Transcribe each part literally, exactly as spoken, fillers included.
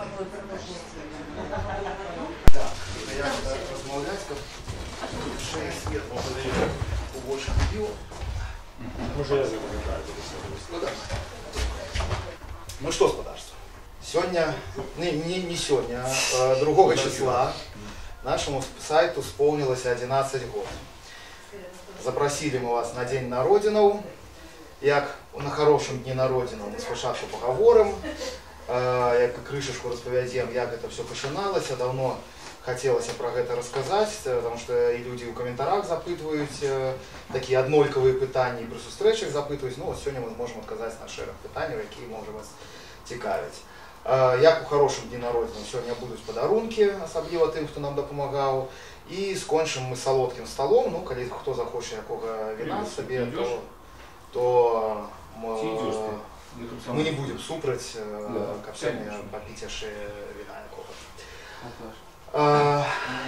Так, я размовлять, как шея светло побольше пью. Може я запам'ятаю. Ну да. Ну что, господарство, сегодня, не, не, не сегодня, а другого числа нашему сайту исполнилось одиннадцать год. Запросили мы вас на День на Родину. Як на хорошем дні на Родину ми спочатку поговоримо, як крышечку розповідемо, як це все починалося. Давно хотелось про это рассказать, потому что и люди в комментариях запытывают такие однольковые питання, и при зустрічах запытывают. Ну, вот сегодня мы можем отказать на шерах питань, які може вас цікавить. Як у хорошем дні на Родину сьогодні будуть подарунки, особливо тим, хто нам допомагав. І скончимо ми солодким столом. Ну, коли хто захоче якого вина собі, то, то мы, мы не будем супроть да, ко всем попить аж вина якого. А,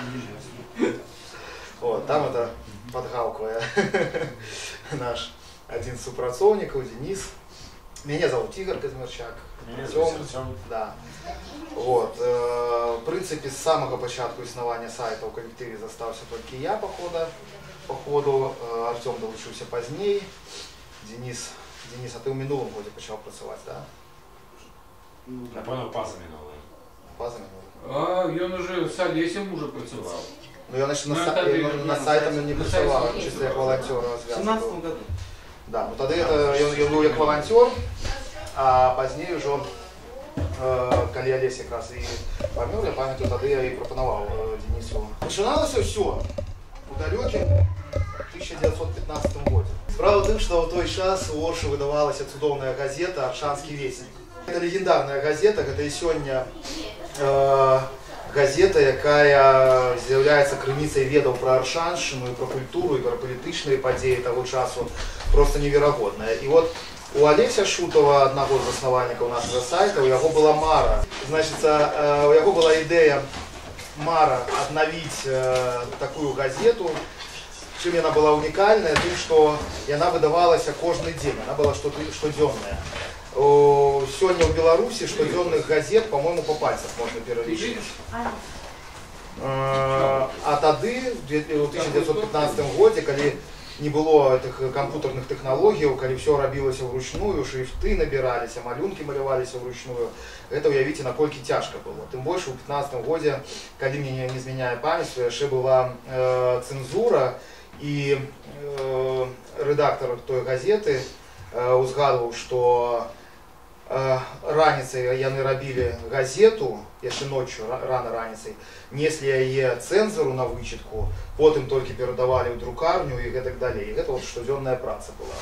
вот, там это подгалкуя наш один из супрацовников, Денис. Меня зовут Игорь Казмирчак. Артем. Да. Вот. Э, в принципе, с самого початку існування сайта у коллективе застався только я, по ходу. По ходу. Э, Артем долучився позднее. Денис, Денис, а ти у минулому годі почав працювати, так? Да? Напевно, паза минулий. Паза минулий. А, він уже з Олесем уже працював. Ну, я значит, на, на, на, на сайтом не працював, чисто як волонтер розв'язував. В семнадцатом году. Да, ну тоді я був як волонтер, а пізніше вже, э, коли Олесь якраз і помер, я пам'ятаю, тоді я і пропонував э, Денису. Починалося все у далекім тисяча дев'ятсот п'ятнадцятому году. Справа в том, что в той час у Орши выдавалась цудовная газета «Аршанский вестник». Это легендарная газета, это и сегодня э, газета, якая з'являється криницей ведаў про Аршанщину, и про культуру, и про політичні події того часу. Просто невероятная. И вот у Олеся Шутова, одного из основальников нашего сайта, у него была мара. Значит, у него была идея мара обновить такую газету. Чем она была уникальная, тем, что она выдавалась каждый день, она была штоденная. Сегодня в Беларуси штоденных газет, по-моему, по пальцам можно перелічити. А тады, в тысяча девятьсот пятнадцатом году, когда не было этих компьютерных технологий, когда все робилось вручную, шрифты набирались, малюнки малювались вручную, это, уявите, насколько тяжко было. Тем больше в пятнадцатом году, когда мне не изменяя память, еще была э, цензура, и э, редактор той газеты э, узгадывал, что э, раніцей яны рабілі газету, яшчэ ночью, рано раніцей, неслі яе цэнзору на вычытку, потым толькі перадавалі ў друкарню і гэтак далей. І гэта вот штодзённая праца была.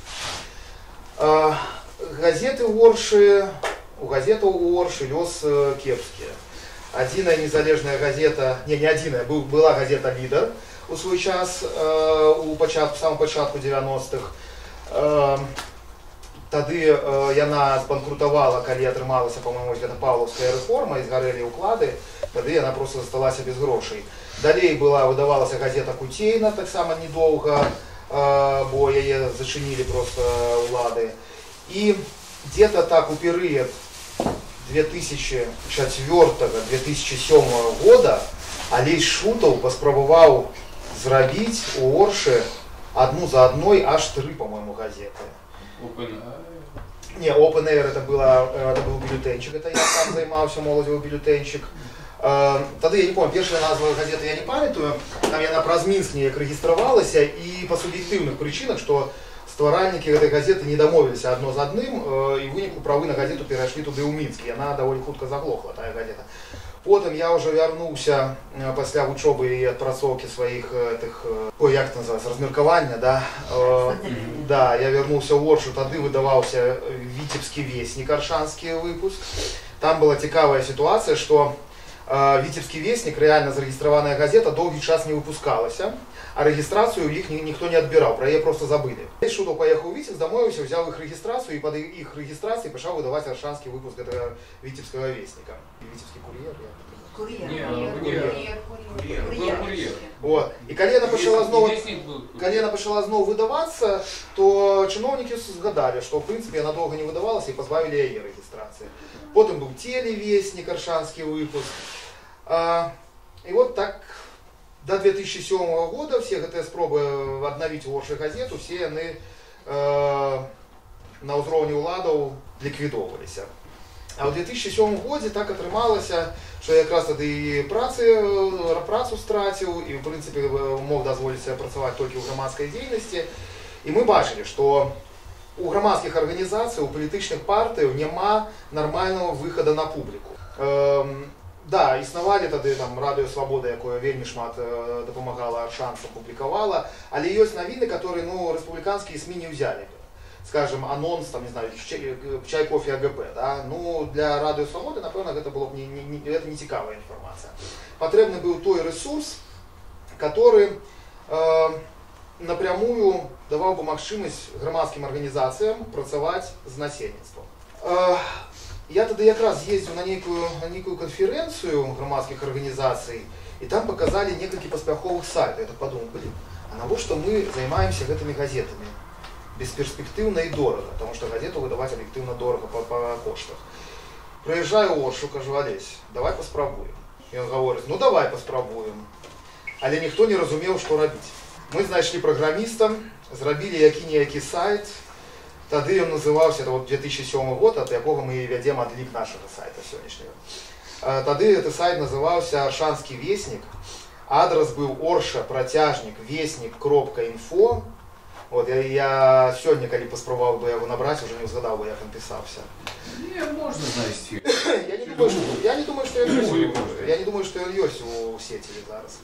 Э, газеты ў Оршы, у газетаў у Оршы лёс э, кепскі. Адзіная незалежная газета, не, не адзіная, была газета «Лідер», у свой час, э, у початку, самого початку девяностых. Э, тады э, яна збанкрутавала, калі атрымалася, по-моему, гэта павловская рэформа, і згарэлі ўклады, тады яна просто засталася без грошай. Далей была, выдавалася газета «Кутейна», таксама недоўга, э, бо яе зачынілі просто ўлады. І где-то так у перыяд две тысячи четвёртого — две тысячи седьмого года Олесь Шутов паспрабаваў зрабіць у Оршы одну за одной аж три, по-моему, газеты. Open. Не, Open Air это, было, это был бюллетенчик, это я сам займаўся, моладзевы бюллетенчик. Тады я не помню, першая назва газеты я не памятаю, там яна праз Мінск неяк рэгістравалася, і па суб'ектыўных прычынах, што стваральнікі гэтай газеты не дамовіліся адно з адным, і ў выніку правы на газету перайшлі туды ў Мінск, яна даволі хутка заглохла, тая газета. Потым я уже вярнуўся пасля вучобы і адпрацоўкі сваіх тых, ой, як это называется, размеркавання, да? Да, я вярнуўся ў Оршу, тады выдаваўся «Витебский вестник», аршанскі выпуск. Там была цікавая ситуация, что «Витебский вестник», реально зарегистрированная газета, долгий час не выпускалася, а регистрацию их никто не отбирал, про ее просто забыли. Шутов поехал в Витебск, домовился, взял их регистрацию, и под их регистрацией пошел выдавать аршанский выпуск этого «Витебского вестника». Витебский курьер, я Курьер. Курьер. Курьер. Курьер. Курьер. Вот. И коли она пошла снова, коли она пошла снова выдаваться, то чиновники згадали, что в принципе она долго не выдавалась и позбавили ее регистрации. Потом был телевестник, аршанский выпуск. И вот так до две тысячи сёмого года все гэтыя спробы аднавіць у Оршы газету, все яны на ўзроўні ўладаў ліквідоўваліся. А ў две тысячи сёмым годзе так атрымалася, што я якраз тады і працы, працу страціў і, в прынцыпе, мог дазволіць сабе працаваць толькі ў грамадскай дзейнасці. І мы бачылі, што у грамадскіх арганізацый, у палітычных партыяў няма нармальнага выхада на публіку. Эм, да, існавалі тады там радыё Свабода, якое вельмі шмат э, дапамагала аршанцам, публікавала, але ёсць навіны, которые, ну, рэспубліканскія СМІ не ўзялі. Скажем, анонс, там, не знаю, чай, кофе, АГП, да? Ну, для радыё Свабоды, напэўна, гэта было б не, не, не, это не цікавая інфармацыя. Патрэбны быў той ресурс, который э, напрямую даваў бы магчымасць грамадскім арганізацыям працаваць з насельніцтвам. Э, я тады якраз ездзіў на нейкую, на нейкую канферэнцыю грамадскіх арганізацый, і там паказалі некалькі паспяховых сайтаў. Я так подумал, блин, а навошта мы займаемся гэтымі газетамі? Бесперспективно и дорого, потому что газету выдавать объективно дорого по, по коштах. Приезжаю в Оршу, кажу, Олесь, давай поспробуем. И он говорит, ну давай поспробуем. Але ніхто не разумеў, што рабіць. Мы знайшлі праграмістам, зрабілі які-ніякі сайт. Тады ён называўся, это вот две тысячи сёмы год, ад якога мы вядзем адлік нашага сайта сённяшняга. Тады гэты сайт называўся Аршанскі вестнік. Адрес быў орша працяжнік вестнік кропка інфо. Вот, я, я сегодня, когда поспробовал бы его набрать, уже не узгадал бы, як он писался. Не, можно знайти. я, не думаю, что, я не думаю, что он есть. Я не думаю, что он есть у сети зараз.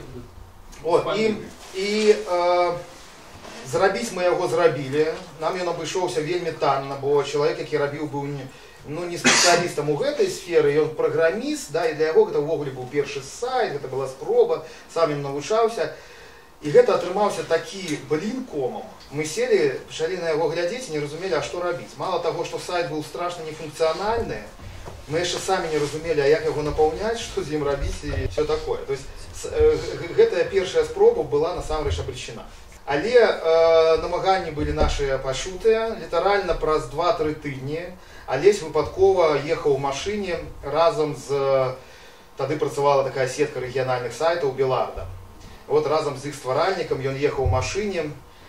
Вот, и, и э, зрабіць мы его зрабілі. Нам ён абышоўся вельмі танна, бо чалавек, які рабіў, быў не, ну, не спецыялістам у гэтай сферы, ён праграміст, да, і для яго гэта ўвогуле быў першы сайт, гэта была спроба, сам ён навучаўся. І гэта атрымаўся такі блін комам. Мы сели, пачалі на яго глядзець і не разумелі, а што рабіць. Мало таго, што сайт быў страшна нефункцыянальны, мы яшчэ самі не разумелі, а як яго напаўняць, што з ім рабіць і все такое. То есть гэтая першая спроба была насамрэч абречена. Але э, намаганні былі нашыя пачутыя, літаральна праз два-тры тыдні. Алесь выпадкова ехаў у машыне разам з... Тады працавала такая сетка рэгіянальных сайтаў Беларда. Вот разом с их стваральником ён ехал в машине,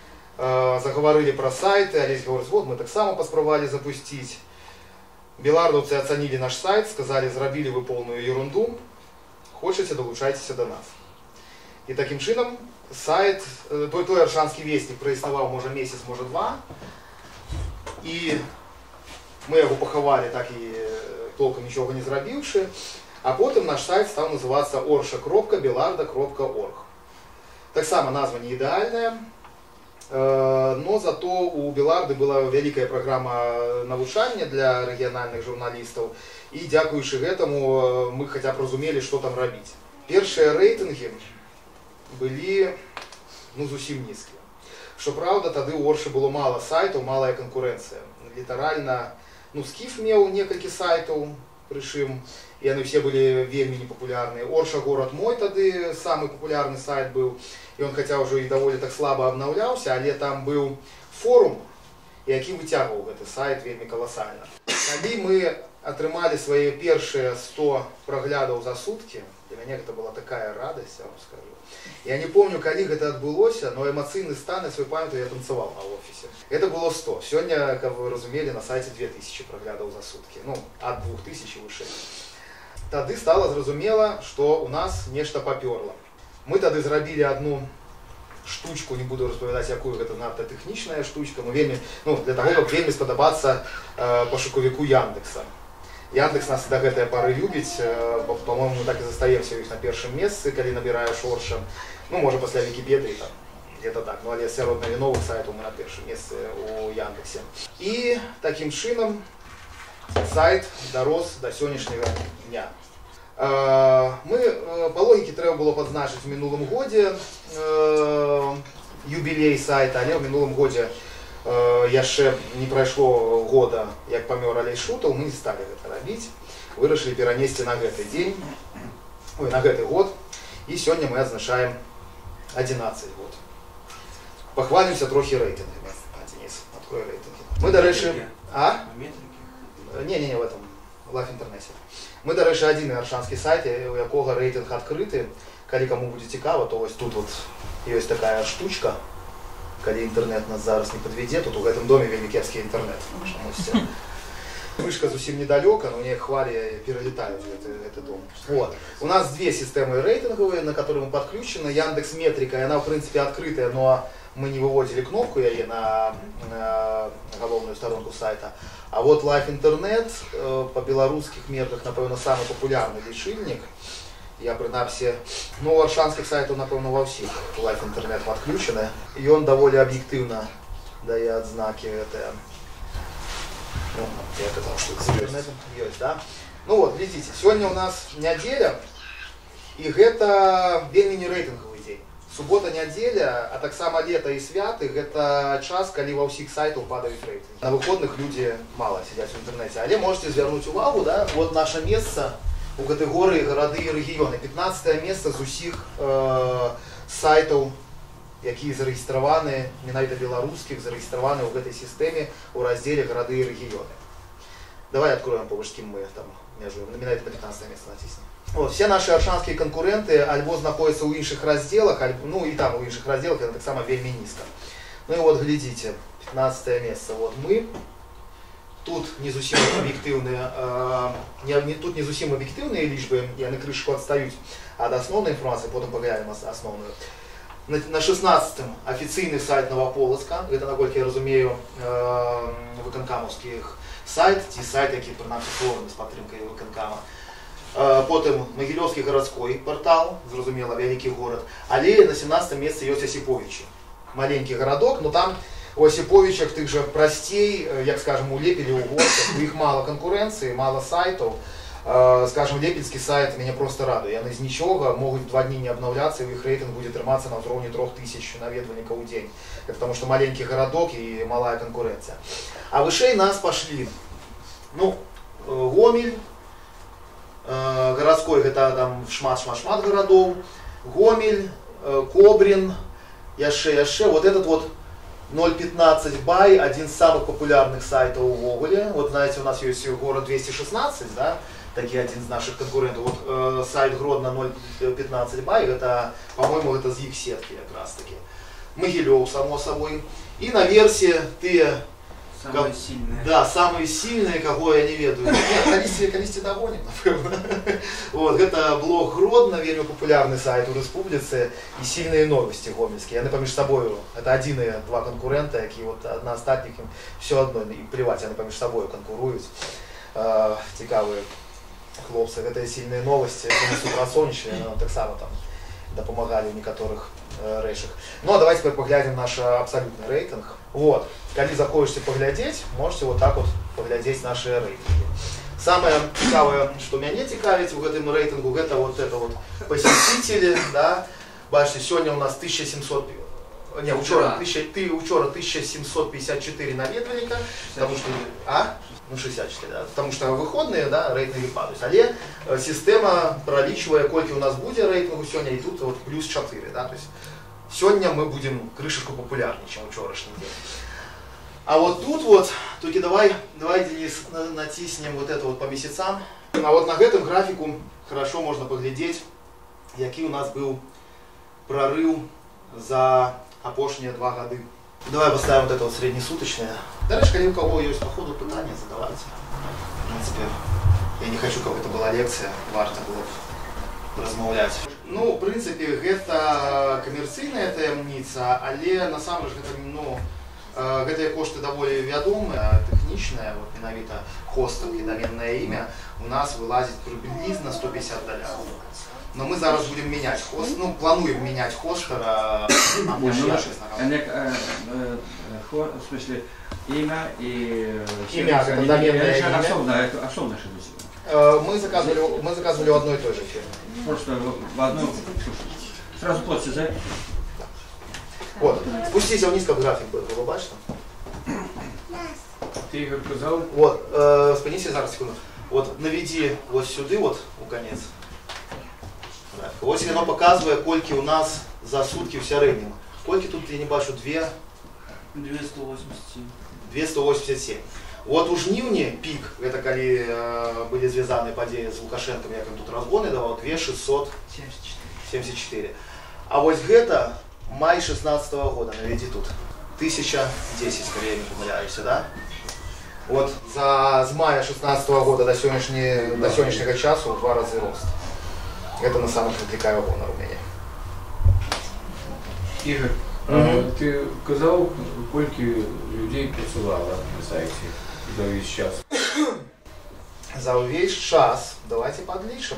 э, заговорили про сайты, Олесь говорит, вот мы так само поспробовали запустить. Белардовцы оценили наш сайт, сказали, зрабили вы полную ерунду, хочете, долучайтесь до нас. И таким чином сайт, э, той, той Аршанскі вестнік проіснаваў, может, месяц, может, два. И мы его поховали, так и толком ничего не зрабіўшы. А потом наш сайт стал называться орша кропка беларда кропка орг. Так само назва не ідэальная, но зато у Беларды была вялікая праграма навучання для рэгіянальных журналістаў, і дзякуючы гэтаму мы хаця б разумелі, што там рабіць. Першыя рэйтынгі былі, ну, зусім нізкія. Што праўда, тады ў Оршы было мала сайтаў, малая канкурэнцыя. Літаральна, ну, Скіф меў некалькі сайтаў, прычым і яны все былі вельмі непапулярныя. Орша горад мой тады самы папулярны сайт быў, і он хаця ўжо і даволі так слаба абнаўляўся, але там быў форум, які выцягваў гэты сайт вельмі каласальна. Калі мы атрымалі свае першыя сто праглядаў за суткі, для мяне гэта была такая радасць, я вам скажу. Я не помню, калі гэта адбылося, но эмацыйны стан, я свой памятаю, я танцаваў на офісе. Это было сто. Сёння, каб вы разумелі, на сайце две тысячи праглядаў за суткі, ну, ад двух тысяч і вышэй. Тады стала зразумела, што у нас нешта папёрла. Мы тады зрабілі одну штучку, не буду распавядаць, якую гэта надта тэхнічная штучка, мы вельмі, ну, для таго, каб вельмі спадабацца э, пашукавіку Яндекса. Яндекс нас да гэтай пары любіць, э, по-моему, мы так і застаемся іх на першым месцы, калі набіраеш Орша. Ну, можа, пасля Вікіпедыі, там, где-то так, ну, але сярод навіновых сайтаў мы на першым месцы у Яндексе. І такім чынам сайт дарос да сённяшняга дня. Мы, по логике, трэба было падзначыць у мінулым годзе э, юбілей сайта, але ў мінулым годзе э, яшчэ не прайшло года, як памёр Алесь Шутаў, мы не сталі гэта рабіць, вырашылі перанесці на гэты дзень, ой, на гэты год, і сёння мы адзначаем адзінаццаць год. Пахвалімся трохі рэйтынгамі. А, Денис, открой рэйтынгі. Мы, дарэчы, а? Не-не-не, в этом. Life Internet. Мы, до речі, один аршанский сайт, у якого рейтинг открытый. Коли кому будет цікаво, то ось тут вот есть такая штучка. Коли интернет нас зараз не подведет, тут в этом доме вельми кепский интернет. Вышка совсем недалеко, но мне хвали перелетают в это, этот дом. Вот. У нас две системы рейтинговые, на которые мы подключены. Яндекс.Метрика, и она в принципе открытая, но мы не выводили кнопку ее на, на головную сторонку сайта. А вот Life Internet по белорусских мерках, напевно, самый популярный лічильник. Я принаймні, ну, у аршанских сайтов, напевно, во всех Life Internet подключены. И он довольно объективно дает отзнаки. Это, ну, я сказал, что это с интернетом есть, да? Ну вот, видите, сегодня у нас неделя, и это вельми не рейтинговый день. Суббота, неделя, а так само лето и святых, это час, когда во всех сайтах падает рейтинг. На выходных люди мало сидят в интернете. Але можете звернуть увагу, да, вот наше место у категории города и регионы. пятнадцатое место з усіх э, сайтов, які зарегистрированы, менавіта белорусских, зарегистрированы в этой системе у разделе города и регионы. Давай откроем, по кем мы там межуем. Менавіта на пятнадцатое место натиснем. Вот, все наши аршанские конкуренты альбо находятся у інших разделах, альбо, ну и там у інших разделах, это так само вельми низко. Ну и вот, глядите, пятнадцатое место. Вот мы. Тут не зусім объективные, э, не, не, тут не зусім объективные лічби, я на крышку отстаю от основной информации, потом поглянем основную. На, на шестнадцатом официальный сайт Новополоцка, это, насколько я разумею, э, виконкамовських сайт, ті сайти, які принаймні створені з підтримкою виконкама. Э, потім Могилевский городской портал, зрозуміло, великий город, але на сімнадцятом місці є Осиповичі. Маленький городок, но там у Осиповичах тих же простей, як скажем, у Лепеля, у Горцев, у них мало конкуренции, мало сайтов. Скажем, Лепельский сайт меня просто радует. Они из ничего могут два дня не обновляться, и их рейтинг будет триматься на уровне трех тысяч наведвальников в день. Это потому что маленький городок и малая конкуренция. А выше нас пошли, ну, Гомель, городской, это там шмат-шмат-шмат городов, Гомель, Кобрин, Яше, Яше, вот этот вот ноль пятнадцать бай, один из самых популярных сайтов в Гоголе. Вот знаете, у нас есть город двести шестнадцать, да, такие один из наших конкурентов. Вот э, сайт Гродно ноль пятнадцать бай, это, по-моему, это с их сетки как раз таки. Могилев, само собой. И на версии ты... Самые как, сильные. Да, самые сильные, кого я не ведаю. Нет, колись догоним, напевно. Вот, это блог Гродно, вельми популярный сайт у республицы, и сильные новости гомельские. Они поміж собою, это один и два конкурента, які вот одна остатніх їм все одно, і плевать, вони поміж собою конкурують. Э, цікаві хлопці. Это сильные новости, это супросонечные, но так само там допомагали в некоторых э, рейшах. Ну а давайте теперь поглядим наш абсолютный рейтинг. Вот, когда заходите поглядеть, можете вот так вот поглядеть наши рейтинги. Самое цікавое, что меня цікавить в этом рейтингу, это вот это вот посетители, да. Бачите, сегодня у нас тысяча семьсот, не, учора, ты учора тысяча семьсот пятьдесят четыре наведвальника, потому что, а? Ну, шестьдесят четыре, да, потому что выходные, да, рейтинги падают. Але система пролічує, кольки у нас буде рейтингу сегодня, и тут вот плюс четыре, да, то есть сегодня мы будем крышечку популярнее, чем вчорашний день. А вот тут вот, только давай, давай, Денис, натиснем вот это вот по месяцам. А вот на этом графику хорошо можно поглядеть, який у нас был прорыв за опошние два года. Давай поставим вот это вот среднесуточное. Дальше, коли у кого есть по ходу питания, задавайте. В принципе, я не хочу, как это была лекция, варто было размовлять. Ну, в принципе, это коммерційная таємниця, але на самом деле, ну, гэтыя кошты даволі вядомыя, тэхнічныя, вот менавіта хостел і доменное імя у нас вылазит приблизно сто пятьдесят долларов. Но мы зараз будем менять хост, ну, плануем менять хостера, а больше я честно говоря. В смысле, имя и... Имя, это доменное имя. Особенно, что мы заказывали, мы заказывали у одной и той же фирмы. Просто в одну... Сразу платите за это? Вот, спустіться вниз, как график был, вы бачите? Ты Игорь сказал? Вот, э, спиніться зараз секунду. Вот наведи вот сюда, вот у конец. Ось воно показує, кольки у нас за сутки в середньому. Кольки тут, я не бачу, две... двести восемьдесят семь. двести восемьдесят семь. Вот у жніўні пік, гэта калі э, былі звязаны падзеі з Лукашенком, як ён тут разгоны даваў, две тысячи шестьсот семьдесят четыре. А вось гэта май шестнадцатого года, наведи тут, тысяча десять, скорее я не помыляюсь, да? Вот за, с мая шестнадцатого года до сегодняшнего, до сегодняшнего часу в два раза рост. Это на самом отвлекаю на Румынии. Игорь, mm-hmm. а ты казал, сколько людей працевало на сайте за весь час? За весь час, давайте подлишим.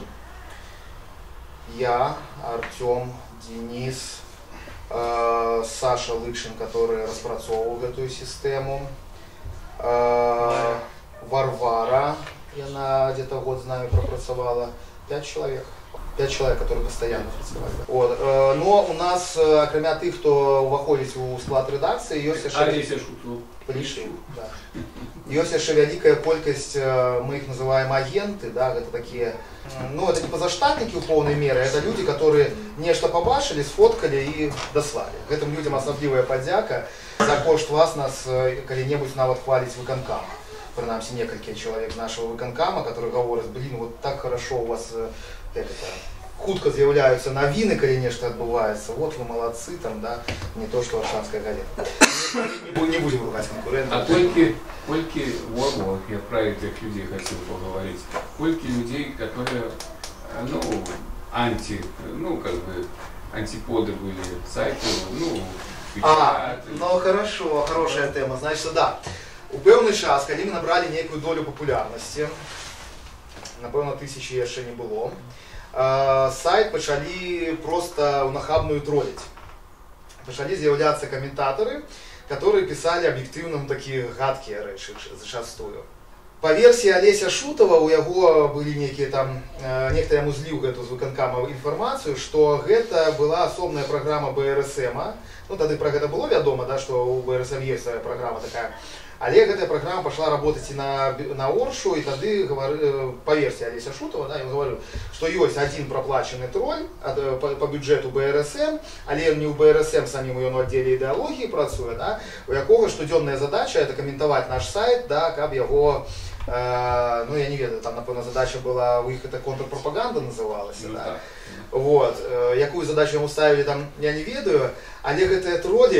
Я, Артем, Денис, э, Саша Лыкшин, который распрацовывал эту систему, э, Варвара, она где-то год с нами пропрацовала, пять человек. Пять человек, которые постоянно працевали. Вот. Э, но у нас, э, кроме тех, кто выходит в склад редакции, есть еще... Олеся Шутова. Пришел, да. Есть еще великая колькость, э, мы их называем агенты, да, это такие, ну, это не позаштатники в полной мере, это люди, которые нечто побачили, сфоткали и дослали. Этим людям особливая подяка, за кошт вас нас коли-небудь навод хвалить выконкам. Принамсі несколько человек нашего выконкама, которые говорят, блин, вот так хорошо у вас, как это, хутко з'являються новины, коли нечто отбывается, вот вы молодцы, там, да, не то, что Варшавская газета. Не, не будем ругать конкурентов. А сколько, сколько, вот, вот, я про этих людей хотел поговорить, сколько людей, которые, ну, анти, ну, как бы, антиподы были сайту, ну, а, ну, хорошо, хорошая тема, значит, да. У певний час, коли ми набрали некую долю популярності, напевно, тисячі яшчэ не було, сайт почали просто нахабную троллить. Почали з'являться комментаторы, которые писали объективно такие гадкие речи зачастую. По версии Олеся Шутова, у яго были некие там, некто яму зліў гэту з выканкама інфармацыю, что гэта была асобная программа бэ эр эс эм. Ну, тады про гэта было вядома, да, что у бэ эр эс эм есть своя программа такая. Але гэтая программа пошла работать и на, на Оршу, и тады говорю, по версии Олеся Шутова, да, я говорю, что есть один проплаченный тролль по, по бюджету бэ эр эс эм, але не у бэ эр эс эм самим ее на отделе идеологии працуе, да, у якого штодзённая задача это комментовать наш сайт, да, каб его, э, ну я не ведаю, там, напевно, задача была, у них это контрпропаганда называлась, ну, да. Так. Вот, э, якую задачу ему ставили, там, я не ведаю, але гэтыя троллі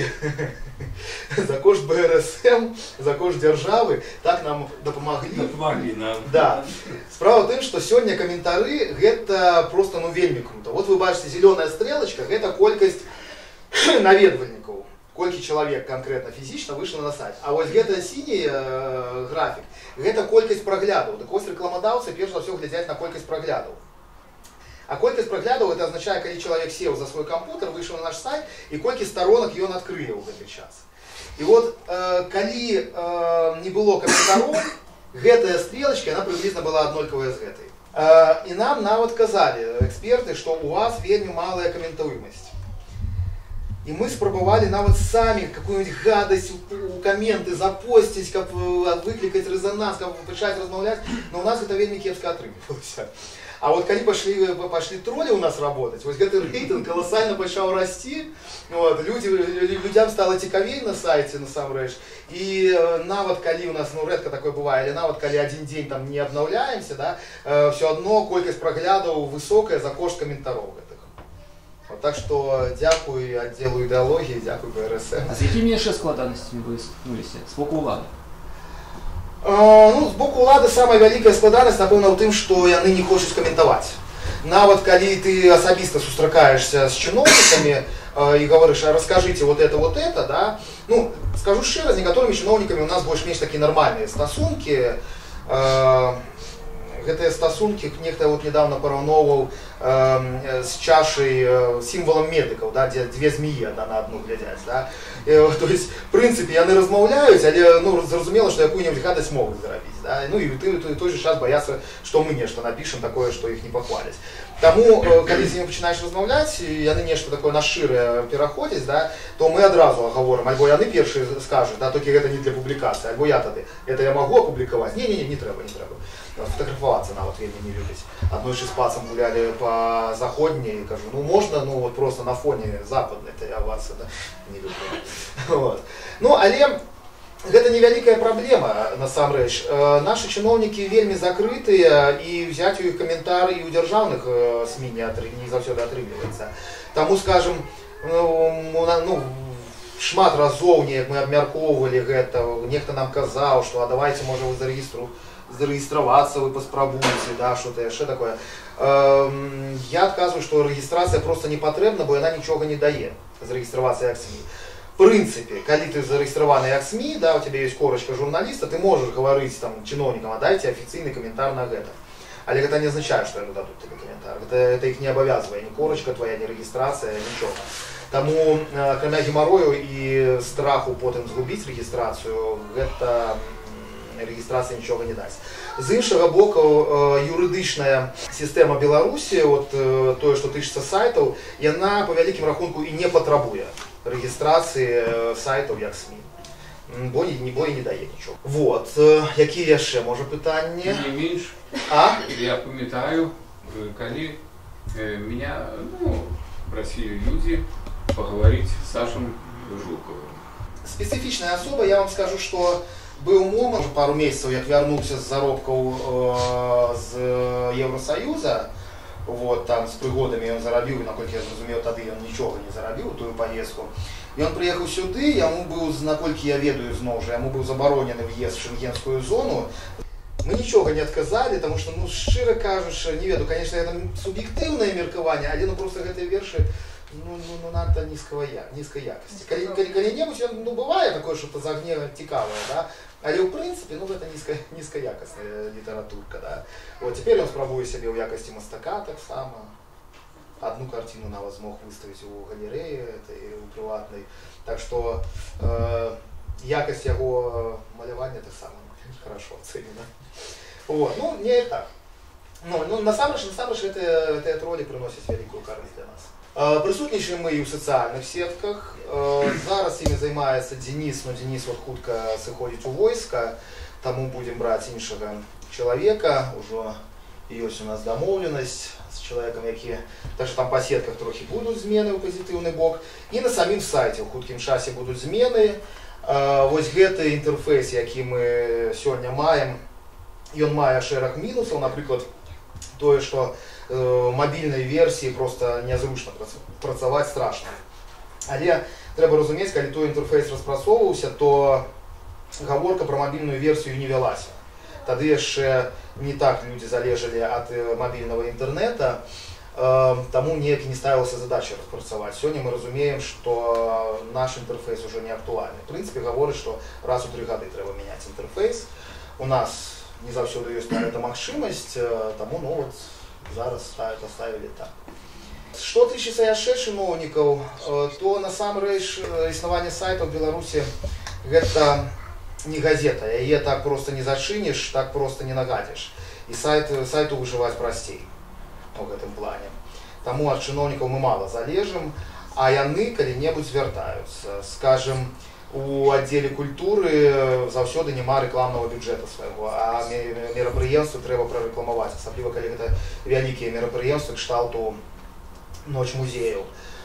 за кошт бэ эр эс эм, за кошт державы так нам дапамаглі. Дапамаглі нам. Да. Справа в тым, што сёння каментары гэта просто ну вельмі круто. Вот вы бачыце зеленая стрелочка, гэта колькасць наведвальнікаў. Колькі чалавек конкретно фізічна выйшла на сайт. А вось гэта сіні э, графік, гэта колькасць праглядаў. Так вось рэкламадаўцы перш за ўсё глядзяць на колькасць праглядаў. А колькасць праглядаў это означае, калі чалавек сеў за свой кампутер, выйшаў на наш сайт, і колькі сторонак ён адкрые ў гэты час. І вот э, калі э, не было каментароў, гэтая стрелочка, она приблизно была аднолькавая з гэтай. Э, і нам нават казалі эксперты, што у вас вельмі малая каментуемасць. І мы спрабавалі нават самі какую-нибудь гадасць у каменты запосціць, каб выклікаць рэзананс, каб пачаць размаўляць, но у нас гэта вельмі кепска атрымлівалася. А вот когда пошли, пошли тролли у нас работать, вот этот рейтинг колоссально пошел расти, вот, люди, людям стало цікавей на сайте, на самом деле. И навод, коли у нас, ну, редко такое бывает, или навод, коли один день там не обновляемся, да, э, все одно колькость проглядов высокая за кошт комментаров. Вот, так что дякую отделу идеологии, дякую бэ эр эс эм. А с якімі яшчэ складанасцямі вы стыкнуліся з боку ўлады? Ну, з боку улады самая вялікая складанасць, напэўна, ў тым, што яны не хочуць каментаваць. Нават калі ты асабіста сустракаешься с чиновниками э, и говоришь, а расскажите вот это, вот это, да, ну, скажу шчыра, з некаторымі чиновниками у нас больш-менш такія нармальныя стасункі. Э, гэтыя стасункі нехта вот недавно параўноўваў э, с чашай, э, сімвалам медыкаў, да, дзе две змеі одна на одну глядзяць, да. Э, то есть, в принципе, яны размаўляюць, але ну, зразумела, што якую-нибудь гадасць могуць зрабіць, да. Ну і ты, ты, той же час баяцца, што мы нешта напішам такое, што іх не пахваляць. Таму, э, калі з імі пачынаеш размаўляць, яны нешта такое на шчырае пераходзяць, да, то мы адразу гаворым, альбо яны першыя скажуць, да, толькі гэта не для публікацыі, альбо я тады, это я магу апублікаваць. Не-не-не, не трэба, не трэба. Фотографоваться нават вельмі не любіць. Адной з пацам гулялі по заходняй, кажу, ну можна, ну вот просто на фоне западнай, то я вас да, не люблю. Вот. Ну, але гэта невялікая праблема насамрэч. Нашы чыноўнікі вельмі закрытыя і взять у іх каментары і ў дзяржаўных СМІ не, не заўсёды атрымліваецца. Таму, скажем, ну, ну, шмат разоў неяк мы абмяркоўвалі гэта, нехта нам казаў, што а давайте, можа, вы зарэгістру зарэгістравацца, вы паспрабуеце, да, што-то яшчэ такое. Я адказваю, што рэгістрацыя проста не патрэбна, бо яна нічога не дае, зарэгістравацца як СМІ. В принципе, калі ты зарэгістраваны як СМІ, да, у тебя есть корочка журналіста, ты можаш гаварыць там чыноўнікам, а дайце афіцыйны каментар на гэта. Але гэта не азначае, што яны дадуць тебе каментар. Это, это іх не абавязвае, ні корочка твоя, ні рэгістрацыя, нічога. Таму, акрамя гемарою і страху потым згубіць рэгістрацыю, гэта рэгістрацыя нічога не дасць. З іншага боку, юрыдычная сістэма Беларусі, от тое, што тычыцца сайтаў, яна па вялікім рахунку і не патрабуе рэгістрацыі сайтаў як СМІ. Бо не, бо і не дае нічога. Вот. Якія яшчэ, можа, пытанні? Не менш. А? Я памятаю, калі меня, ну, просили люди поговорить с Сашем Жуковым. Специфичная особа, я вам скажу, что был момент, пару месяцев, як вярнуўся з заробкаў э, з Евросоюза, вот, там, з прыгодамі ён зарабіў, наколькі я зразумеў, тады ён нічога не зарабіў, тую поездку. І ён прыехаў сюды, яму быў, наколькі я ведаю зноў жа, яму быў забаронены в'езд в шенгенскую зону. Мы нічога не адказалі, таму што, ну, шчыра кажучы, не ведаю, конечно, это суб'ектыўнае меркаванне, але ну просто гэтыя вершы, ну, ну, ну надта нізкай якасці. Калі, калі, калі-небудзь, ну, бывае такое, што-то з агне цікавае, да? Але ў прынцыпе, ну, гэта нізкаякасная літаратурка, да? Вот, цяпер ён спрабуе сябе ў якасці мастака таксама. Одну картину нават змог выставіць у галерэі, этой, у прыватнай. Так што э, якасць яго малявання таксама хорошо оценена. Вот, ну, не так. Ну, ну насамрэч, насамрэч, гэтыя тролі прыносяць вялікую карысць для нас. Э, прысутнічаем мы і ў сацыяльных сетках. Э, зараз імі займаецца Денис, но Денис вот хутка сыходзіць у войска, таму будзем браць іншага чалавека. Ужо ёсць у нас дамоўленасць з чалавекам, які... Так што там па сетках трохі будуць змены ў пазітыўны бок. І на самім сайце ў хуткім часе будуць змены. Э, вось гэты інтэрфейс, які мы сёння маем, ён мае шэраг мінусаў, напрыклад, тое, што э, мабільнай версіі проста нязручна працаваць страшна. Але трэба разумець, калі той інтэрфейс распрацоўваўся, то гаворка пра мабільную версію не вялася. Тады яшчэ не так людзі залежалі ад мабільнага інтэрнэта, э, таму неяк не ставілася задача распрацаваць. Сёння мы разумеем, што наш інтэрфейс ужо не актуальны. В прынцыпе, гаворыць, што раз у тры гады трэба мяняць інтэрфейс. У нас не заўсёды ёсць на гэта магчымасць, таму, ну, вот, зараз паставілі так. Што тычыцца яшчэ чыноўнікаў, то насамрэч існаванне сайта ў Беларусі гэта не газета, яе так проста не зачыніш, так проста не нагадзіш. І сайт, сайту выжываць прасцей у гэтым плане. Таму ад чыноўнікаў мы мала залежым, а яны калі-небудзь звяртаюцца. Скажем, у аддзеле культуры заўсёды няма рэкламнага бюджэта свайго, а мерапрыемствы трэба прарэкламаваць, асабліва калі гэта вялікія мерапрыемствы кшталту Ноч музеяў.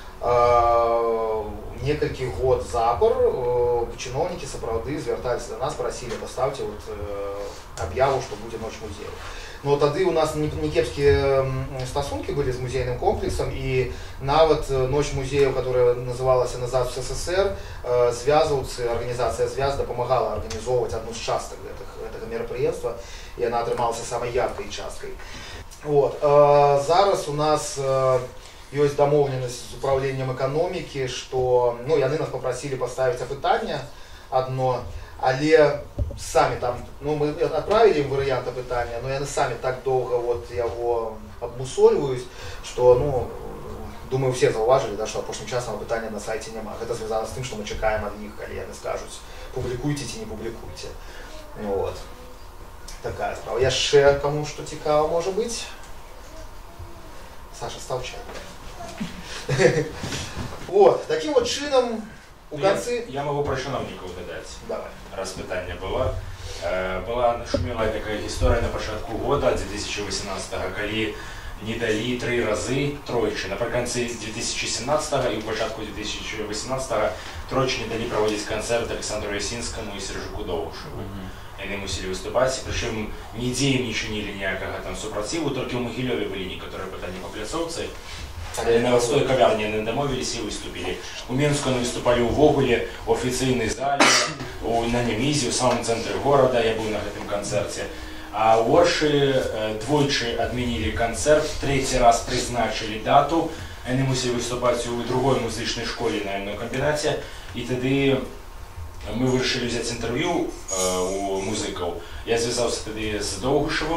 Некалькі год запар чыноўнікі сапраўды звярталіся да нас, прасілі, паставце вот аб'яву, што будзе Ноч музеяў. Но тады у нас некепскія стасункі былі з музейным комплексам, і нават Ноч музеяў, которая называлася «Назад в СССР», звязваўцы, арганізацыя «Звяз» дапамагала арганізоўваць адну з частак гэтага мерапрыемства, і яна атрымалася самай яркай часткай. Вот. Зараз у нас ёсць дамоўленасць з управленнем эканомікі, што, ну, яны нас папрасілі паставіць апытанне адно, але самі там, ну, мы адправілі ім варыянт апытання, но яны самі так доўга вот яго абмусольваюць, што, ну, думаю, все заўважылі, да, што апошнім часам апытання на сайце няма. Гэта звязана з тым, што мы чакаем ад іх, калі яны скажуць, публікуйце ці не публікуйце. Вот. Такая справа. Яшчэ каму што цікава можа быць? Саша, стаў чай. Вот, таким вот чынам у канцы... Я, я могу про чыноўнікаў дадаць. Давай. Раз пытанне было. Была нашумелая такая гісторыя на пачатку года, две тысячи восемнадцатого, калі не далі три рази тройчі. Наприкінці дві тисячі сімнадцятого і у початку дві тисячі вісімнадцятого тройчі не далі проводити концерт Олександру Ясінському і Сержику Довгушеву. Они мусили выступать, причем нигде им не чинили никакого там супротиву, только в Могилеве были некоторые пытания по пляцовце. Але на Ростовой кавярне они домовились и выступили. У Минска они выступали у Вогуле, в официальной зале, у, на Немизе, в самом центре города, я был на этом концерте. А у Орши э, двойче отменили концерт, третий раз призначили дату, они мусили выступать у другой музычной школе на одном комбинате, и тогда мы вирішили взяти інтерв'ю е, у музиків. Я зв'язався тоді з Довгушевим,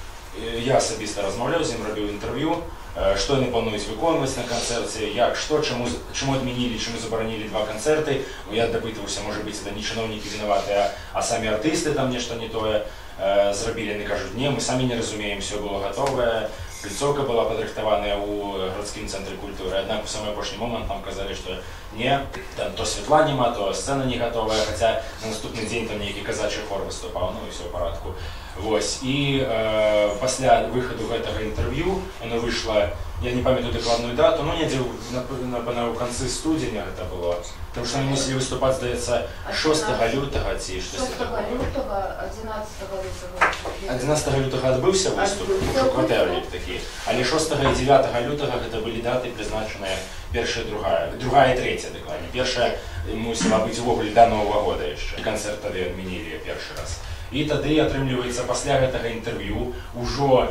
я особисто розмовляв з ним, робив інтерв'ю, е, що вони планують виконувати на концерті, як, що, чому, чому відмінили, чому заборонили два концерти. Я допитувався, може бути, це не чиновники винуваті, а, а самі артисти там нечто не то е, зробили. Вони кажуть, ні, ми самі не розуміємо, все було готове. Пляцовка была подрихтована у городским центре культуры, однако в самый опошний момент нам сказали, что не, там то світла нема, то сцена не готова, хотя на наступний день там некий казачий хор выступал, ну и все в порядку. Вось. И э, после выхода этого интервью, оно вышло, я не памятаю докладную дату, но не на, на, на, на конце студня это было, потому что они мусили выступать, здається, шостого лютого ці щось таке. шостого лютого, одинадцятого лютого. одинадцятого лютого відбувся виступ, у квартирі такі, але шостого і дев'ятого лютого це були дати призначені перша і друга, друга і третя докладно. Перша мусила бути в огляді до Нового року ще, концерт тоді відмінили перший раз. І тоді, отримлюється, після цього інтерв'ю, уже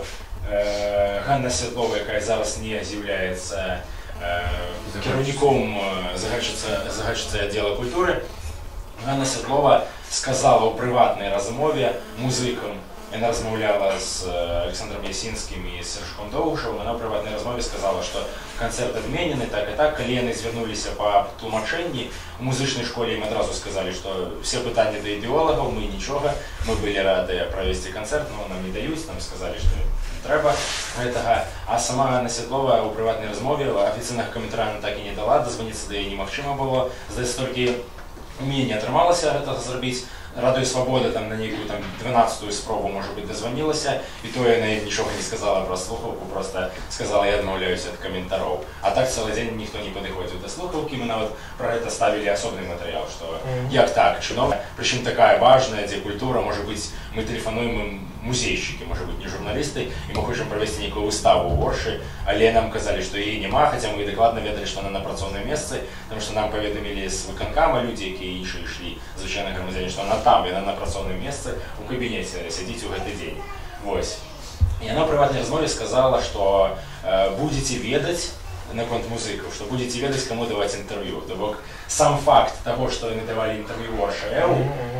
е, Ганна Світлова, яка зараз не з'являється е, керівником Загальщицького відділу культури, Ганна Світлова сказала у приватній розмові музикам, вона розмовляла з Олександром Ясінським і з Сержиком Довгушевим, вона у приватній розмові сказала, що концерт відмінений, так і так, коли вони звернулися по тлумаченні, у музичній школі їм одразу сказали, що всі питання до ідеологів, ми нічого, ми були раді провести концерт, але нам не дають, нам сказали, що не треба этого. А сама Ганна Світлова у приватній розмові офіційних коментарів так і не дала, дозвонитися до її неможливо було, здається, тільки у мене не отрималося це зробити. Радою Свободи там на неяку там дванадцяту спробу, може бути, дозвонилася, і то я навіть нічого не сказала про слухавку, просто сказала, я відмовляюся від коментарів. А так цілий день ніхто не підходив до слухавки, ми навіть про це ставили особливий матеріал, що як так, чиновник, причому така важна, де культура, може бути, ми телефонуємо музейщики, може бути, не журналісти, і ми хочемо провести ніяку виставу у Орші, але нам казали, що її нема, хоча ми докладно ведали, що вона на працівному місці, тому що нам повідомили з виконкама люди, які інші йшли, звичайно громадяни, що вона там, вона на працівному місці, у кабінеті сидить у цей день. Ось. І вона в приватній розмові сказала, що е, будете ведати на конт музиків, що будете ведати, кому давати інтерв'ю. Тобто сам факт того, що вони давали інтерв'ю Орша.ел,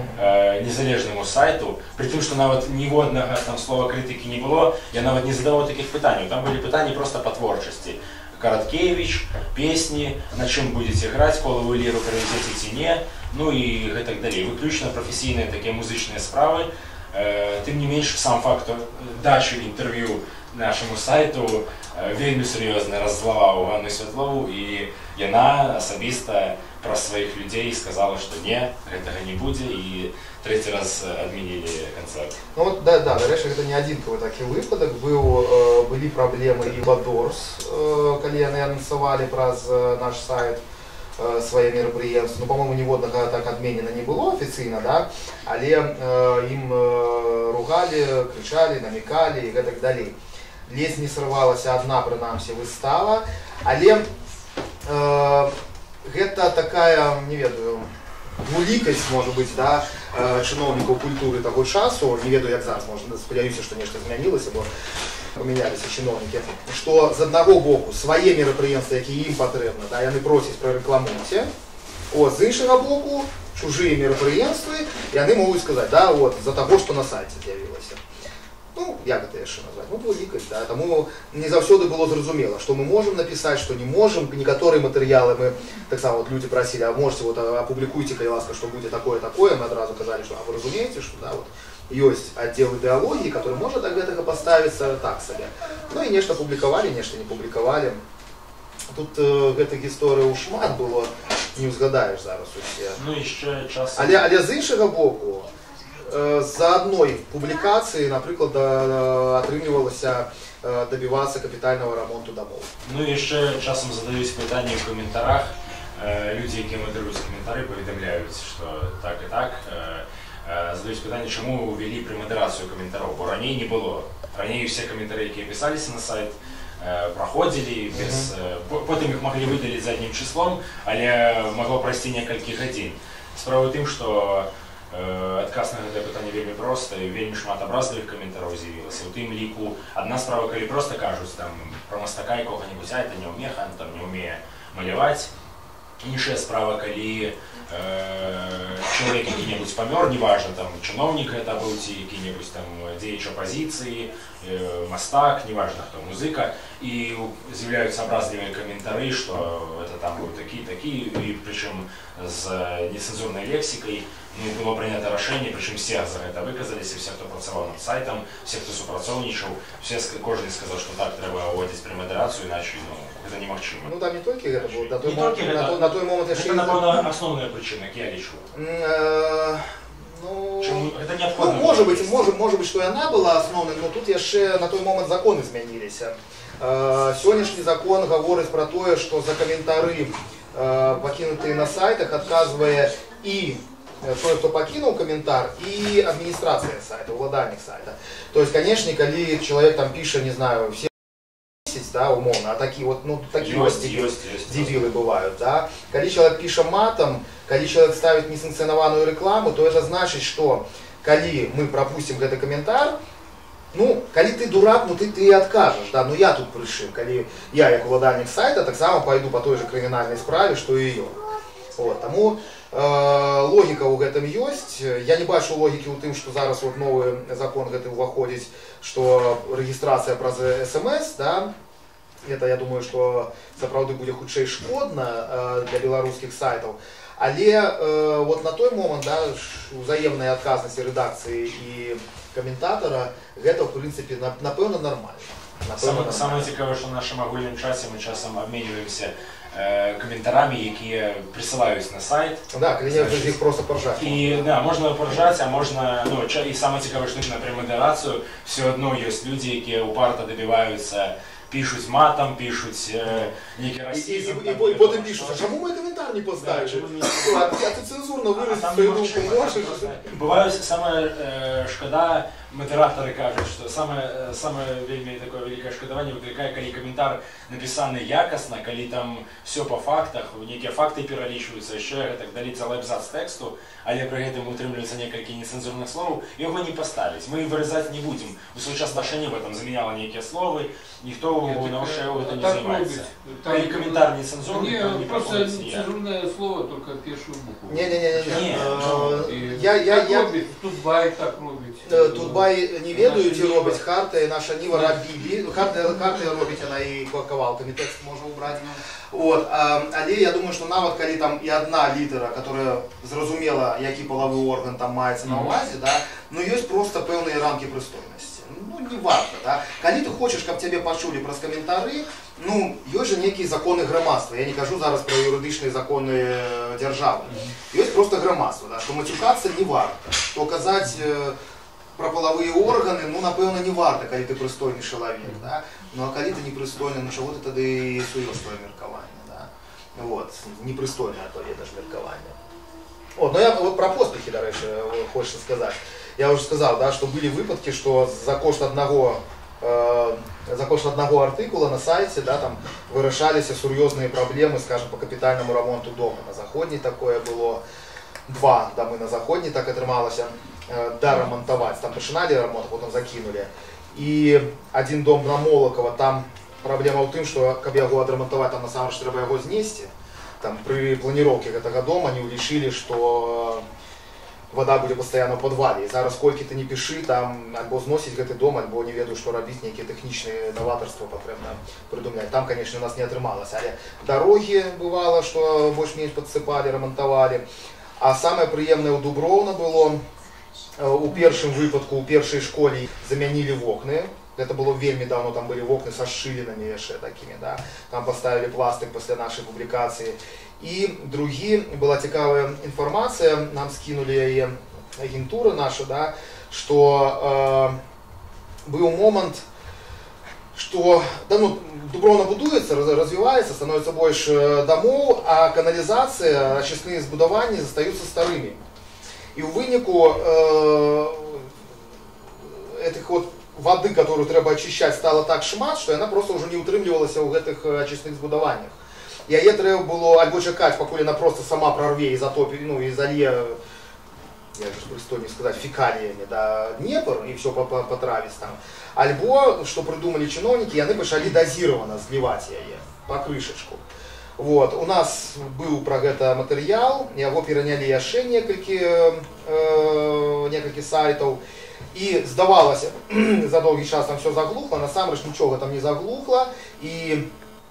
е, незалежному сайту, при тому, що навіть ні одного там слова критики не було, я навіть не задавав таких питань. Там були питання просто по творчості. Короткевич, песни, на чем будете играть, коли ви ліру привезете ці не, ну і так далі. Виключно професійні такі музичні справи. Тим не менш, сам факт дачі інтерв'ю нашому сайту вельми серйозно роззловав Ганну Світлову, і вона особисто про своїх людей сказала, що ні, цього не буде, і третій раз відмінили концерт. Ну вот, да, да, нарешті, це не один такий випадок, Был, э, були проблеми і в Адорс, э, коли вони анонсували про наш сайт, э, своє мероприємство. Ну, по-моєму, ні одного так відмінено не було офіційно, да, але э, їм э, ругали, кричали, намекали і так далі. Ледь не сорвалася одна, принаймні, вистава, але э, гэта такая, не ведаю, двулікасць, може бути, да, чиновників культури того часу, не ведаю, як зараз, може, сподіваюся, що нешта змінилося, бо помінялися чиновники, що з одного боку своє мероприємство, яке їм потрібно, да, вони просять прорекламуйте, от, з іншого боку, чужі мероприємства, і вони можуть сказати, да, от, за того, що на сайті з'явилося. Ну, як це ще назвати? Ну, двулікость, да. Тому не завжди було зрозуміло, що ми можемо написати, що не можемо. Некоторі матеріали ми, так само, от люди просили, а можете, вот, опубликуйте, будь ласка, що буде таке-таке. Ми одразу казали, що, а ви розумієте, що, да, от, є відділ ідеології, який може до цього поставитися так собі. Ну, і нечто публікували, нечто не публікували. Тут гэтых історій шмат було, не згадаєш зараз усе. Ну, і ще час. Але, але з іншого боку, з одной публікації, наприклад, атрымлівалася добиваться капітального ремонту домов. Ну і ще часом задаюсь питання в коментарях. Люди, які модерують коментарі, повідомляють, що так і так. Задаюсь питання, чому ввели премодерацію коментарів, бо раніше не було. Раніше всі коментарі, які писалися на сайт, проходили, без, потім їх могли видалити заднім числом, але могло пройти кілька годин. Справа в тім, що адказ на гэта пытанне вельмі проста і вельмі шмат абразлівых каментараў з'явілася. У тым ліку адна справа, калі проста кажуць там пра мастака якога-небудзь, а это не ўмеха, там не ўмее маляваць. Іншая справа, калі э, чалавек які-небудзь памёр, неважна, там чыноўнік гэта быў ці які-небудзь там дзеяч апазіцыі, э, мастак, неважна хто, музыка, і з'яўляюцца абразлівыя каментары, што это там быў такі, такі, і прычым з нецэнзурнай лексікай. Ну, было прийнято рішення, причому всі за це виказалися, всі, хто працював над сайтом, всі, хто супрацовничав, всі, кожен сказав, що так, треба вводити премодерацію, іначе ну, це неможливо. Ну там не тільки це було, на той не момент, тільки на, це, на той момент це, це напевно, основна причина, як я лічу. Ну, Чому? Це не ну, може бути, може, може бути, що і вона була основною, але тут ще на той момент закони змінилися. Сьогоднішній закон говорить про те, що за коментарі, покинуті на сайтах, відказує і той, кто покинул комментар, и администрация сайта, владальник сайта. То есть, конечно, когда человек там пишет, не знаю, все десять, да, умовно, а такие вот, ну, такие вот дебилы бывают, да. Когда человек пишет матом, когда человек ставит несанкционованную рекламу, то это значит, что, когда мы пропустим этот комментарий, ну, когда ты дурак, ну ты, ты откажешь, да, ну я тут пришел, когда я, как владальник сайта, так само пойду по той же криминальной справе, что и ее. Вот, тому э, логика у гэтым ёсць. Я не бачу логікі ў тым, што зараз вот новый закон гэты ўваходзіць, што рэгістрацыя праз эс эм эс, да, это, я думаю, што сапраўды будзе хутчэй шкодна э, для беларускіх сайтаў. Але э, вот на той момант, да, узаемнай адказнасці рэдакцыі і каментатара, гэта, в прынцыпе, напэўна, нармальна. Самое, самое цікаве, што ў нашым агульным часе мы часам абменьваемся коментарами, які присилаються на сайт. Да, клієнт їх просто поржать. І да, можна поржать, а можна, ну, і саме цікаве, що на премодерацію все одно є люди, які упарто добиваються, пишуть матом, пишуть е, які расизм. І, і, і, і потім пишуть, а чому ми коментар не поставили? Да, а ти цензурно виразити свою думку можеш? Буває саме е, шкода, модераторы кажут, что самое, самое вельми такое великое шкодование выкликает, коли комментар написанный якостно, коли там все по фактах, некие факты перелічуються, ще так далі цілий абзац тексту, але при этом утримуються некілька нецензурних слов, його не поставить. Мы вырезать не будем. У сучасного шані в этом заменяло некие слова, никто на уши это не занимается. Коли комментар нецензурный, то не просто проходит никак. нецензурное слово, только первую букву. Не-не-не. Я, я, я... Тутбай так робить. Тутбай не ведають і робить, Харта наша Ніва робили. Харта робить, вона і кавалками текст може убрати. От, але я думаю, що навіть коли там і одна літера, яка зрозуміла, який половий орган там мається на увазі, да, ну є просто певні рамки пристойності. Ну, не варто, да. Коли ти хочеш, щоб тебе почули про коментарі, ну, є же некие закони громадства. Я не кажу зараз про юридичні закони держави. Є просто громадство, да, що матюкатися не варто. То казати про половые органы, ну, напевно, не варто, коли ти пристойний чоловік, да? Ну, а коли ти непристойний, ну, чого ти тоді суєш своє міркування, да? Вот, непристойне, а то є теж міркування. От, ну, я вот про поспіхи, до речі, хочеться сказати. Я вже сказав, да, що були випадки, що за кошт одного, э, за кошт одного артикула на сайті, да, там вирішалися серйозні проблеми, скажімо, по капітальному ремонту дома. На Заходній такое було, два доми на Заходній так отрималося. Да, ремонтовать. Там починали ремонт, потім закинули. І один дом на Молокова, там проблема в тим, що, коли його відремонтувати, там на самом деле треба його знести. Там при планировке этого дома они решили, что вода буде постійно в підвалі. І зараз скільки ти не пиши, там або зносить цей дом, або не веду, що робити, які технічні новаторства потрібно придумляти. Там, конечно, у нас не отрималося. Але дороги бувало, що більш-менш підсипали, ремонтували. А саме приємне у Дубровна було, у першому випадку, у першій школі замінили вікна. Это было вельми давно, там были окна со шилинами еще такими, да. Там поставили пластик после нашей публикации. И другие, была цікава информация, нам скинули ее агентура наша, да, что э, был момент, что да, ну, Дубровна будуется, развивается, становится больше домов, а канализация, очистные збудования остаются старыми. И в вынику э, этих вот воды, которую треба очищать, стало так шмат, что она просто уже не утрымливалась в этих очистных збудованиях. И ее треба было альбо чекать, пока она просто сама прорве и затопит, ну и залье, я же пристойнее сказать, фекалиями, да, Днепр, и все потравить там. Альбо, что придумали чиновники, и они пошли дозированно сливать ее по крышечку. Вот. У нас был про это материал, его переняли еще несколько, э, несколько сайтов. И здавалось, за долгий час там все заглухло, на самом деле ничего там не заглухло. И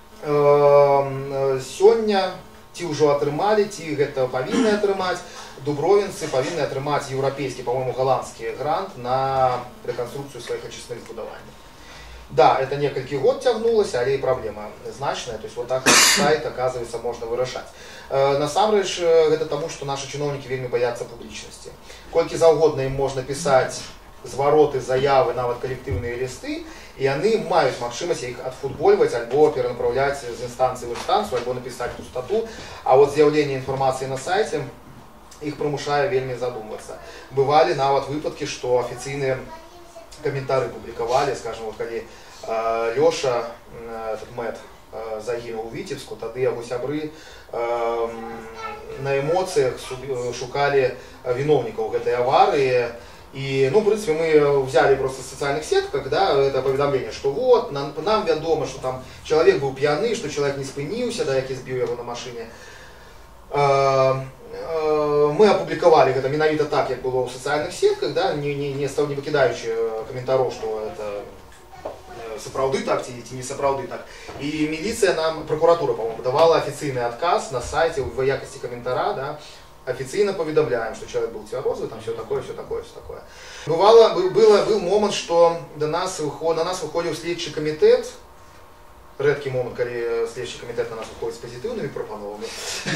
э, сегодня ті уже отрымали, ті это повинны отрымать, дубровинцы повинны отрымать европейский, по-моему, голландский грант на реконструкцию своих очистных збудований. Да, это несколько год тягнулось, але и проблема значная, то есть вот так сайт, оказывается, можно вырашать. Э, насамрэч, это тому, что наши чиновники вельмі боятся публичности. Колькі заўгодна им можно писать звороты, заявы, нават коллективные листы, и они мают магчымасць их отфутбольвать, альбо перенаправлять из инстанции в инстанцию, альбо написать пустоту, а вот з'явление информации на сайте их примушае вельмі задумываться. Бывали нават выпадки, что официальные комментарии публиковали, скажем, вот когда э, Леша, э, этот Мэтт, э, загинул в Витебску, тогда его сябры э, на эмоциях шукали виновников этой аварии. И, ну, в принципе, мы взяли просто в социальных сетях, когда это поведомление, что вот, нам, нам ведомо, что там человек был пьяный, что человек не спынился, да, який збив его на машине. Э, Мы опубликовали это менавіта так, як было в социальных сетках, да, не, не, не, не выкидаючи комментаров, что это сапраўды так, ці не сапраўды так. И милиция нам, прокуратура, по-моему, давала официальный отказ на сайте в якости комментара, да, официально поведомляем, что человек был твердый, там все такое, все такое, все такое. Бывало, было, был момент, что до нас, на нас выходил следчий комитет, редкий момент, когда следчий комитет на нас выходит с позитивными пропановами.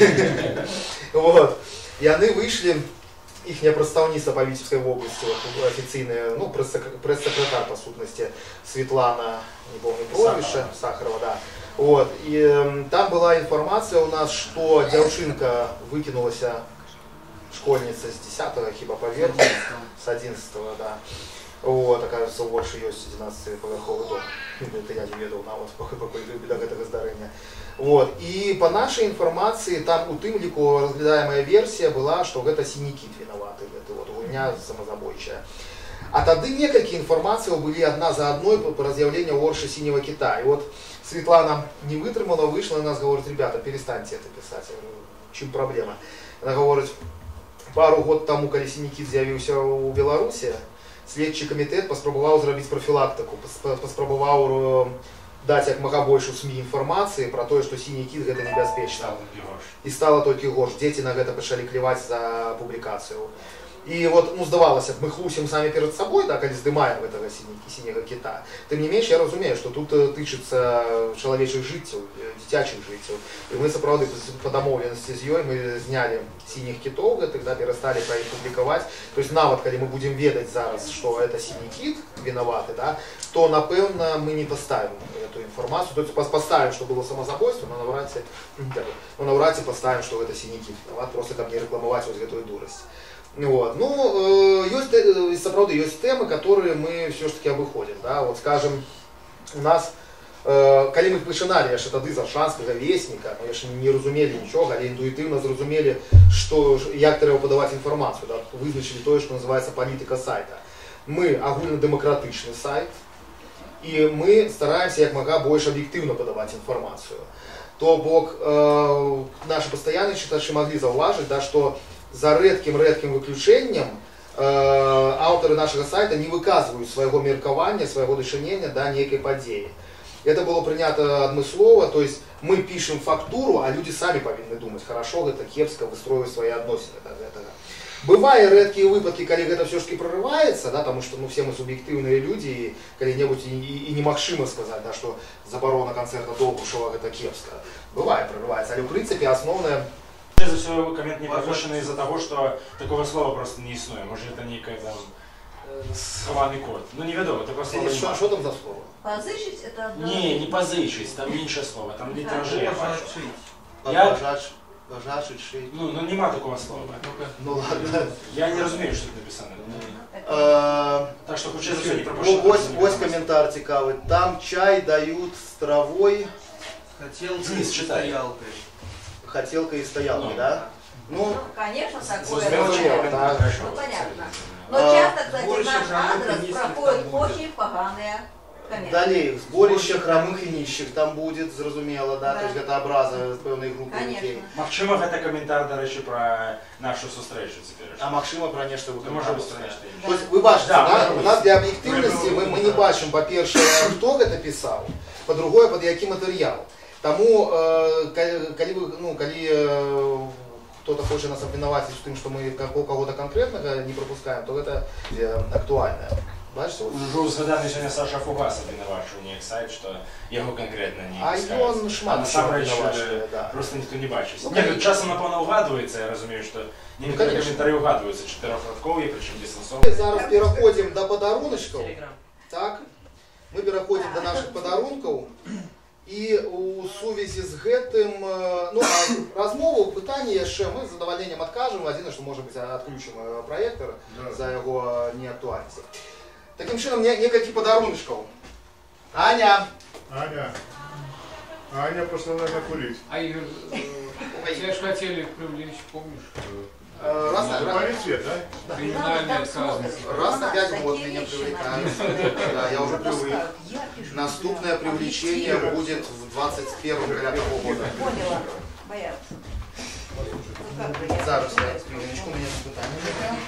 Вот. И они вышли, их представница по Витебской области, официальная, ну, пресс-секретарь, по сутности, Светлана, не помню, прозвище, Сахарова, да. Вот. И э, там была информация у нас, что девчинка выкинулась, школьница с десятого, хиба поверху, с одиннадцатого, да. Вот, оказывается, у Вольши есть одиннадцатиповерховый дом. Это я не ведал, на вот, по беда этого здарения. Вот. И по нашей информации, там у тымлику разглядаемая версия была, что это синий кит виноваты, это вот гульня самозабойчая. А тогда несколько информаций были одна за одной по разъявлению Орши синего кита. И вот Светлана не вытрымала, вышла и нас говорит: ребята, перестаньте это писать. Я говорю, чем проблема? Она говорит, пару год тому, когда синий кит з'явился у Беларуси, следчий комитет паспрабаваў зрабіць профилактику, паспрабаваў дать як мага больше СМИ информации про то, что синий кит это небяспечна. И стало только горш. Дети на это пошли клевать за публикацию. И вот, ну, здавалось, мы хлусим сами перед собой, да, когда здымаем этого синего кита. Тем не меньше, я разумею, что тут тычется человечьих життів, дитячих життів. И мы, сапраўды, по домовленности с ёй мы сняли синих китов, тогда перестали про их публиковать. То есть, навод, когда мы будем ведать зараз, что это синий кит виноваты, да, то, напевно, мы не поставим эту информацию. То есть, поставим, что было самозабойство, но навряд ли, но навряд ли поставим, что это синий кит виноват, просто как не рекламовать вот эту дурость. Вот. Ну, есть, сапраўды, есть темы, которые мы все-таки обыходим. Да? Вот, скажем, у нас, когда мы пачынали яшчэ тады з Аршанскага вестника, мы яшчэ не разумели ничего, але интуитивно зразумели, что, як трэба подавать информацию, да? Вызначили то, что называется политика сайта. Мы агульнадемократичный сайт, и мы стараемся як мага больше объективно подавать информацию. То бок, э, наши постоянные читачи могли зауважить, да, что за редким-редким выключением э, авторы нашего сайта не выказывают своего меркования, своего дачынення до некой подеи. Это было принято адмыслова, то есть мы пишем фактуру, а люди сами повинны думать, хорошо это, кепска, выстроить свои отношения до этого. Бывают редкие выпадки, когда это все-таки прорывается, да, потому что ну, все мы субъективные люди, и когда-нибудь и, и, и немагчыма сказать, да, что заборона концерта Долгушева это кепска. Бывает, прорывается, але в принципе основная Прежде всего, коммент не пропущенный из-за того, что такого слова просто не існує. Може, это некий там схований код. Ну, невідомо, такого слова Что, немає. что там за слово? Позычить это одно. Ні, не позичить, там інше слово, там літражі. Я бачу. Я- Я... Пожашить, шить. Ну, ну нема такого слова. Ну ладно. Я не розумію, що тут написано. Э, Так що, хоча все не О, пропущено. ось, ось коментар цікавий. Там чай дають з травою, Вниз читай. хотелкой и стоялкой, да? Ну, Конечно, такое. Звучало, бывает. да. Ну, понятно. Но А, часто, кстати, больше наш хромых адрес и низких проходит там будет. очень поганые комменты. далі, зборище хромих і нищих там буде, зрозуміло, да? Да. Тобто це образа з певної групи людей. Конечно. Максимо, это коментар, до речі, про нашу зустрічу тепер. А Максима про нечто Ти виконав. може виставити. Тобто, ви бачите, Да, да? може У нас бути. для об'єктивності ми, ми не бачимо, по-перше, хто це писав, по-друге, під який матеріал. Тому, е, коли, ви- ну, коли е, кто-то хочет нас обвинуватить в том, что мы кого-то конкретного не пропускаем, то это э, актуально. Бачите? Вот. Уже згаданий сьогодні Саша Фугас обвинувачив у них сайт, що його конкретно не А пускають. ён шмат А насамрэч, чого е, обвинувачує, да. просто ніхто не бачить. Ну, Ні, конечно. ну, часом, напевно, угадується, я розумію, що некоторі конечно. коментарі угадуються, чотирьохрядкові, причому дистанційні. Ми зараз переходимо до подаруночків. Так? Ми переходимо до наших подарунків. І у сувязі з гэтым, е, ну, а розмову, питання ще ми з задоволенням відкажемо. Єдине, що, може бути, відключимо проєктор за його неактуальність. Таким чином, не- некалькі подаруночків. Аня! Аня, Аня пошла, наверное, курить. А Игорь, э, тебя же хотели привлечь, помнишь? э, Э, раз на- на раз- Полицвет, да? Криминальные Так отказы. смотрят. Раз У на нас пять такие год меня вещи привлекают. написаны. Да, я уже привык. Пропускают. Я пишу. Наступное привлечение будет в двадцать первом года. Поняла. Боятся. Ну, как бы я Зараз я понимаю. хвилиночку, у меня тут питание.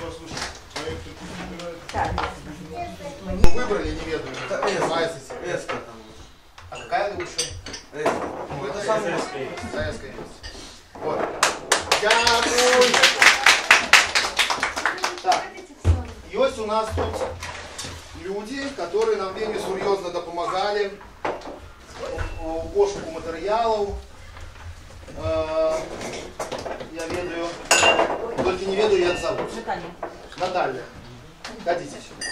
Так. Ну, выбрали, не ведаю. Называется себе. Эска там. А какая лучше? Эска. Ну, это самое. советская есть. Вот. Дякую. Так. Есть у нас тут люди, которые нам вельми серьезно допомагали у пошуку материалов. Э, Я ведаю, только не ведаю, як зовут. Наталья. Наталья, ходите сюда.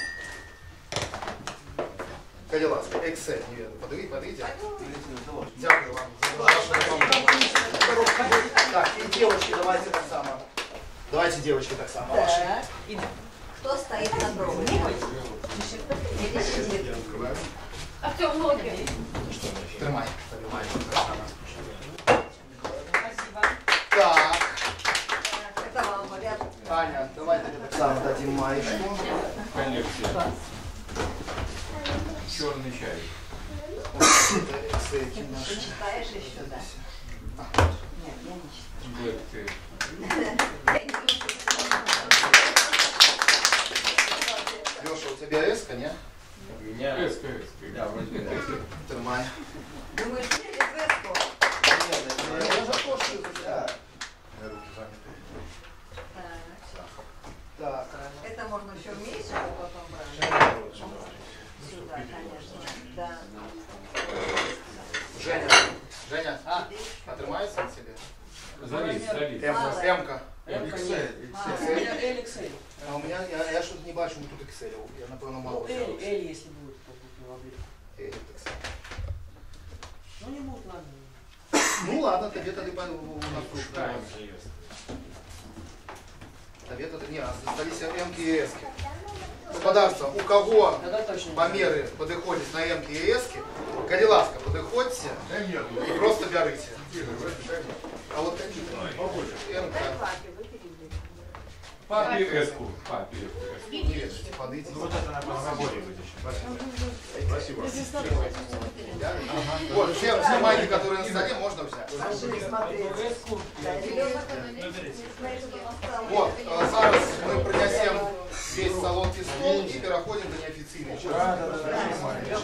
Коли ласка, Excel, не ведаю. Подивіть, подивіть. Дякую вам за вашу допомогу. Так, и девочки, давайте так само. Давайте, девочки, так само. Ваши. Так. И кто стоит на дроге? Или сидит? А все в ноги. Тримай. Тримай. Спасибо. Так, Это вам говорят. Аня, давайте так само дадим маечку. Коллекция. Черный чай. Вот это Excel Ты наши. читаешь еще, да? А, Нет, я не читаю. Black tea. Я не читаю. Леша, у тебя эска, не? У меня... Эска, эска. Да, вроде бы. Тримай. Думаешь, мне эсэску? Я же тоже Да. Руки заняты. Так. Так. Это можно еще вместе, а потом брать. Сюда, конечно. Да. Женя, Женя, отримається на себе? Залезь, залезь. М-ка, М-ка. Excel, Excel. А у меня, я, я что-то не бачу тут Excel. Я, напевно, мало взяв. Эль, если будет, то будет на лобби. Ель, так само. Ну не будут, ладно. Ну ладно, тебе тогда по- у нас пускаем. Тебе тогда не раз. Остались М-ки и С-ки. Господарство, у кого Тогда точно. померы подыходят на М-ки и С-ки, коли ласка, подыходите Да нет, и просто берите. Игорь, в этом дай мне. А вот такие Побольше. М-ка, Папе эску. Папе эску. не ведайте, подойдите. Ну вот это, наверное, на работе вытащить. Спасибо. Вот, все, все майки, которые на столе, можно взять. Вот, э, зараз мы принесем весь солодкий стол и переходим до неофициальной части.